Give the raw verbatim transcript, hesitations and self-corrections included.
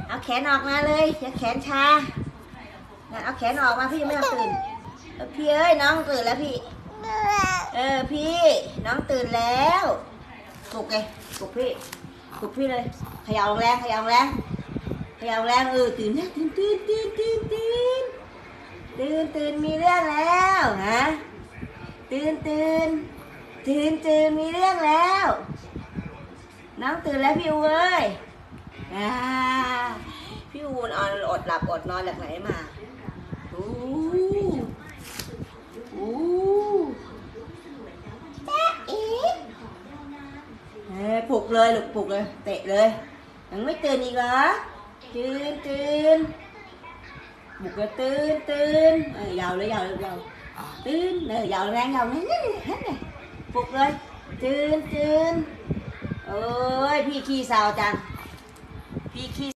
เอาแขนออกมาเลยอย่าแขนชาเอาแขนออกมาพี่ยังไม่ต้องตื่นพี่เอ้ยน้องตื่นแล้วพี่เออพี่น้องตื่นแล้วปลุกไงปลุกพี่ปลุกพี่เลยเขย่าแรงเขย่าแรงเขย่าแรงเออตื่นแล้วตื่นตื่นตื่นตื่นตื่นตื่นตื่นมีเรื่องแล้วฮะตื่นตื่นตื่นตื่นมีเรื่องแล้วน้องตื่นแล้วพี่อูเอ้ยพี่อูนอนอดหลับอดนอนจากไหนมาอู้อู้แจ๊อีเฮ้ปลุกเลยลุกปลุกเลยเตะเลยยังไม่ตื่นอีกเหรอตื่นตื่นปลุกเลยตื่นตื่นเออยาวเลยยาวเลยยาวตื่นเออยาวแรงยาวนี่นี่นี่ปลุกเลยตื่นตื่นเอ้ยพี่ขี้เศร้าจังพี่ขี้